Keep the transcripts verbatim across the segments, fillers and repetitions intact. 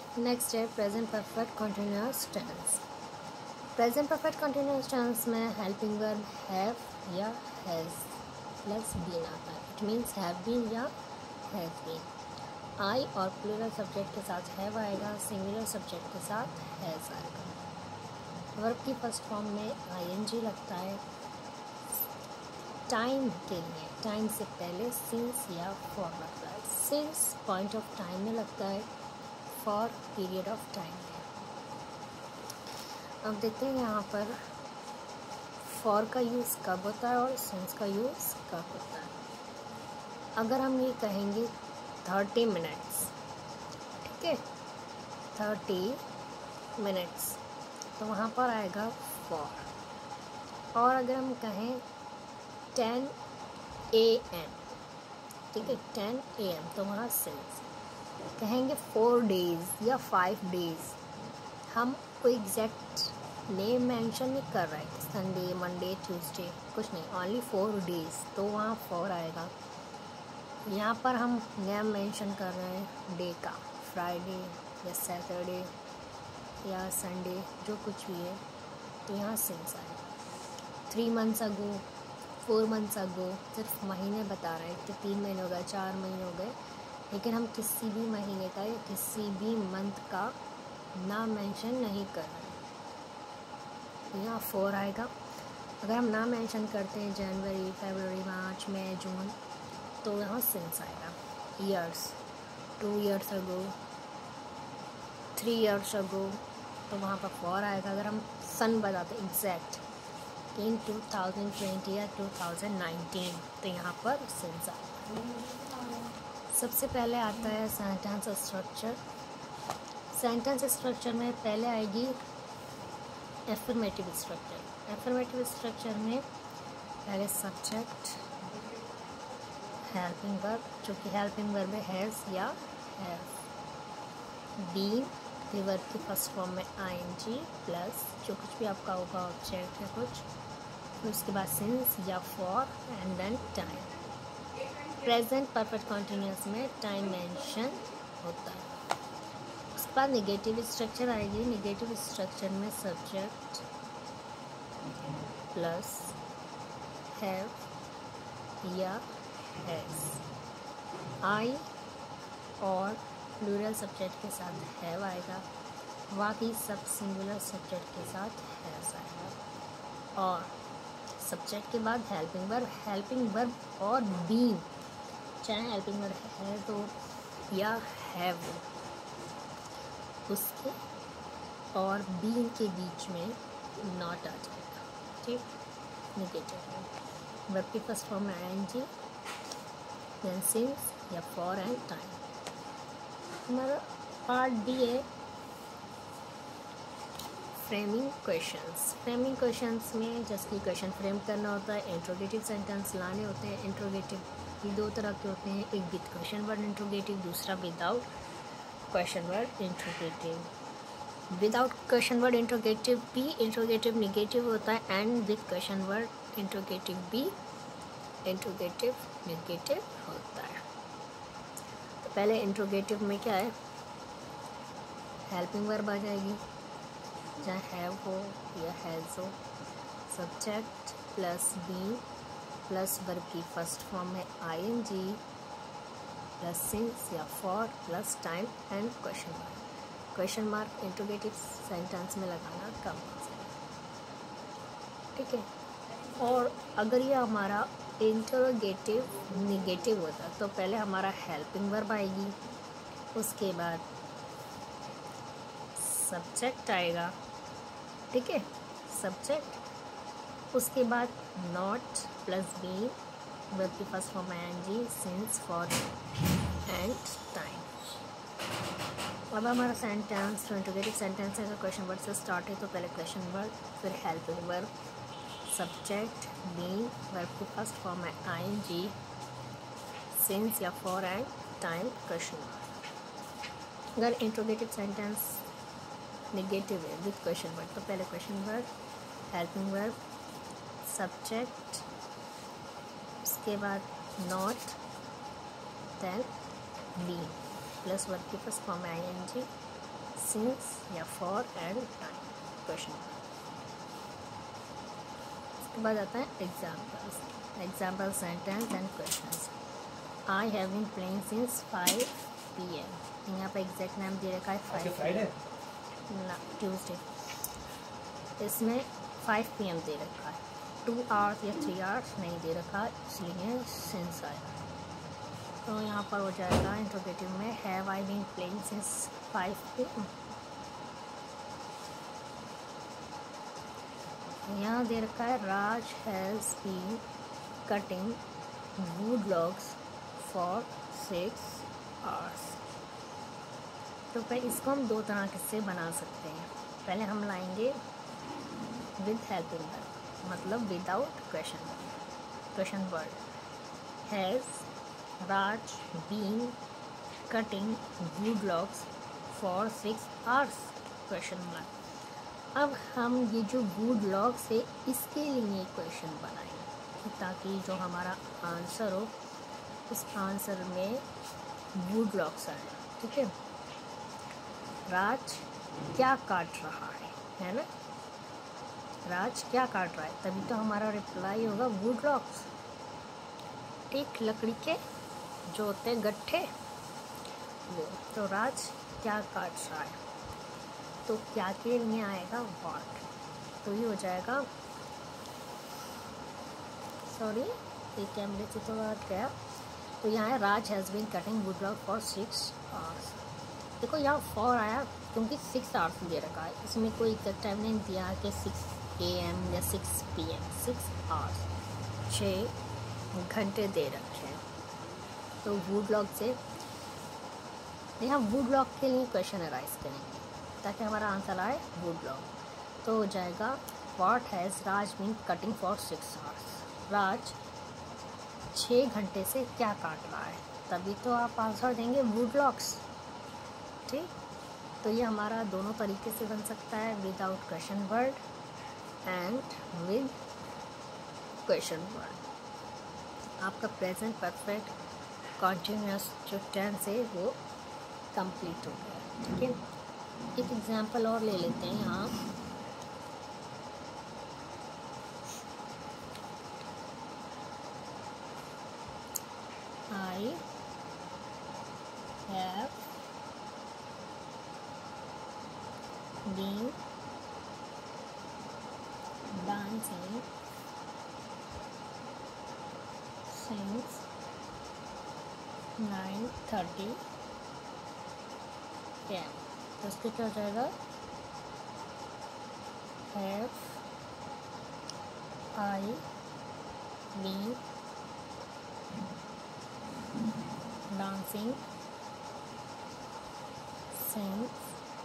Next है present perfect continuous tense. Present perfect continuous tense में helping verb have या has plus been आता है। इट मीन्स हैव बीन या has been. I और plural subject के साथ हैव आएगा, सिंगुलर सब्जेक्ट के साथ हैज़ आएगा। वर्ब की फर्स्ट फॉर्म में आईएनजी लगता है टाइम के लिए, टाइम से पहले सिंस या फॉर लगता है। सिंस पॉइंट ऑफ टाइम में लगता है, फॉर पीरियड ऑफ टाइम में। अब देखते हैं यहाँ पर फॉर का यूज़ कब होता है और सिंस का यूज़ कब होता है। अगर हम ये कहेंगे थर्टी मिनट्स, ठीक है, थर्टी मिनट्स, तो वहाँ पर आएगा फॉर। और अगर हम कहें टेन ए एम, ठीक है, टेन ए एम, तो वहाँ सिंस। कहेंगे फोर डेज़ या फाइव डेज़, हम कोई एग्जैक्ट नेम मेंशन नहीं कर रहे हैं, संडे, मंडे, ट्यूसडे, कुछ नहीं, ओनली फोर डेज़, तो वहाँ फोर आएगा। यहाँ पर हम नेम मेंशन कर रहे हैं डे का, फ्राइडे या सैटरडे या संडे, जो कुछ भी है, तो यहाँ सिंस आएगा। Three months ago, four months ago, सिर्फ महीने बता रहे हैं कि तीन महीने हो गए, चार महीने हो गए, लेकिन हम किसी भी महीने का या किसी भी मंथ का नाम मेंशन नहीं कर रहे हैं, यहाँ फोर आएगा। अगर हम नाम मेंशन करते हैं जनवरी, फरवरी, मार्च, मई, जून, तो यहाँ सिंस आएगा। Years, two years ago, three years ago, तो वहाँ पर फोर आएगा। अगर हम सन बताते exact in two thousand twenty या टू थाउजेंड नाइनटीन, तो यहाँ पर सिंस आएगा। सबसे पहले आता है सेंटेंस स्ट्रक्चर। सेंटेंस स्ट्रक्चर में पहले आएगी एफर्मेटिव स्ट्रक्चर। एफर्मेटिव स्ट्रक्चर में पहले सब्जेक्ट, हेल्पिंग वर्ब, जो कि हेल्पिंग वर्ब है हैज़ या हैव, बीन, फिर वर्ब की फर्स्ट फॉर्म में आईएनजी प्लस जो कुछ भी आपका होगा ऑब्जेक्ट या कुछ, फिर उसके बाद सिंस या for, and then time. Present perfect continuous में टाइम मेंशन होता है। उसके बाद नेगेटिव स्ट्रक्चर आएगी। नेगेटिव स्ट्रक्चर में सब्जेक्ट प्लस हैव या हैज़, आई और प्लूरल सब्जेक्ट के साथ हैव आएगा, बाकी सब सिंगुलर सब्जेक्ट के साथ हैज़ आएगा। और सब्जेक्ट के बाद हेल्पिंग वर्ब, हेल्पिंग वर्ब और बीन, चाहे हेल्पिंग वर्ब है तो या हैव, उसके और बीन के बीच में नॉट आ जाएगा, ठीक। नेगेटिव वर्ब की फर्स्ट फॉर्म में आईएनजी, देन सिंस या फॉर एंड टाइम। हमारा पार्ट डी है फ्रेमिंग क्वेश्चंस। फ्रेमिंग क्वेश्चंस में जैसे कि क्वेश्चन फ्रेम करना होता है, इंट्रोगेटिव सेंटेंस लाने होते हैं। इंट्रोगेटिव भी दो तरह के होते हैं, एक विद क्वेश्चन वर्ड इंट्रोगेटिव, दूसरा without question word interrogative. Without question word interrogative भी इंट्रोगेटिव नेगेटिव होता है, and with question word interrogative भी इंट्रोगेटिव नेगेटिव होता है। तो पहले इंट्रोगेटिव में क्या है, हेल्पिंग वर्ब आ जाएगी, चाहे हैव हो या हैज़ हो, subject plus be plus verb की फर्स्ट फॉर्म में आईएनजी प्लस सिंस या for plus time and question mark. Question mark interrogative sentence में लगाना कंपल्सरी, ठीक है। और अगर ये हमारा इंट्रोगेटिव नेगेटिव होता तो पहले हमारा हेल्पिंग वर्ब आएगी, उसके बाद सब्जेक्ट आएगा, ठीक है, सब्जेक्ट, उसके बाद नॉट प्लस बी, वर्ब की first form ING, since, for and time. अब हमारा सेंटेंस जो इंट्रोगेटिव सेंटेंस है, अगर क्वेश्चन वर्ड से स्टार्ट है तो पहले क्वेश्चन वर्ड, फिर helping verb, subject, be, verb की फर्स्ट फॉर्म है आईएनजी, सिंस या for and time, question mark. अगर इंट्रोगेटिव सेंटेंस नेगेटिव है विद क्वेश्चन वर्ड तो पहले question word, helping verb, subject, उसके बाद not, then be plus verb की first form I N G, since या फॉर एंड टाइम क्वेश्चन। उसके बाद आता है examples example sentence and questions. I have been playing since five p m. यहाँ पर एग्जैक्ट नाम दे रखा है फाइव फ्राइडे ना ट्यूसडे। इसमें फाइव पी एम दे रखा है, टू आवर्स या थ्री आवर्स नहीं दे रखा, इसलिए सिंस आया। तो यहाँ पर हो जाएगा इंट्रोगेटिव में have I been playing since five p m. यहाँ दे रखा है Raj has been cutting wood logs for six hours. तो भाई इसको हम दो तरह से बना सकते हैं। पहले हम लाएंगे विद हेल्पिंग वर्ब, मतलब without question question word. Has Raj been cutting wood logs for six hours question mark. अब हम ये जो वुड लॉग्स है इसके लिए क्वेश्चन बनाएंगे ताकि जो हमारा आंसर हो उस आंसर में वुड लॉग्स आए। ठीक है, राज क्या काट रहा है, है ना, राज क्या काट रहा है, तभी तो हमारा रिप्लाई होगा वुड लॉग्स। एक लकड़ी के जो होते हैं गट्ठे वो। तो राज क्या काट रहा है, तो क्या के लिए आएगा व्हाट। तो ये हो जाएगा, सॉरी ये कैमरे से थोड़ा गया। तो यहाँ है Raj has been cutting wood log for six hours. देखो यहाँ फॉर आया क्योंकि सिक्स आवर्स दे रखा है, इसमें कोई एग्जैक्ट टाइम नहीं दिया कि सिक्स ए एम या six p m. Six hours छः घंटे दे रखे हैं। तो वुड लॉग से यहाँ वुड लॉग के लिए क्वेश्चन अराइज करेंगे ताकि हमारा आंसर आए वुड लॉग। तो हो जाएगा what has Raj been cutting for six hours. Raj छः घंटे से क्या काट रहा है, तभी तो आप आंसर देंगे वुड लॉग्स। ठीक, तो ये हमारा दोनों तरीके से बन सकता है, without question word and with question word. आपका प्रेजेंट परफेक्ट कॉन्टिन्यूस जो टेंस है वो कंप्लीट हो गया। ठीक है, एक एग्जांपल और ले लेते हैं यहाँ। I have been dancing since nine thirty a m. तो इसके क्या हो जाएगा, have I been dancing since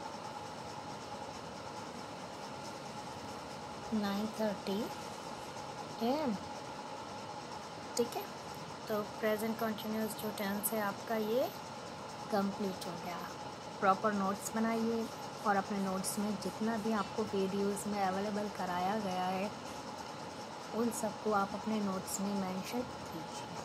nine thirty a m. ठीक है, तो प्रेजेंट कंटिन्यूस जो टेंस है आपका ये कंप्लीट हो गया। प्रॉपर नोट्स बनाइए और अपने नोट्स में जितना भी आपको वीडियोस में अवेलेबल कराया गया है उन सबको आप अपने नोट्स में मेंशन कीजिए।